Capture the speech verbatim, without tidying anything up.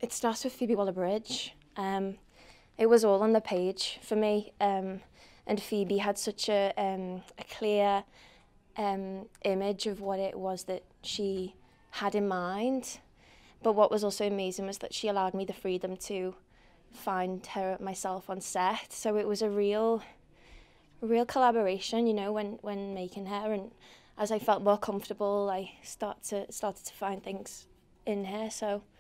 it starts with Phoebe Waller-Bridge. Um, it was all on the page for me, um, and Phoebe had such a, um, a clear um, image of what it was that she had in mind. But what was also amazing was that she allowed me the freedom to find her myself on set. So it was a real, a real collaboration, you know, when, when making her. And as I felt more comfortable, I start to started to find things in her. So